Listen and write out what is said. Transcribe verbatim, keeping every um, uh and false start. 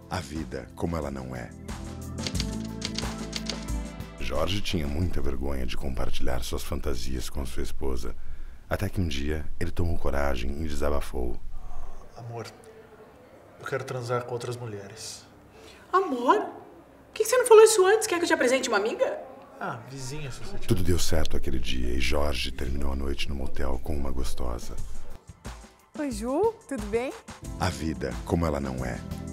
A vida como ela não é. Jorge tinha muita vergonha de compartilhar suas fantasias com sua esposa, até que um dia ele tomou coragem e desabafou. Amor, eu quero transar com outras mulheres. Amor? Por que você não falou isso antes? Quer que eu te apresente uma amiga? Ah, vizinha, se você tiver. Tudo deu certo aquele dia e Jorge terminou a noite no motel com uma gostosa. Oi, Ju, tudo bem? A vida como ela não é.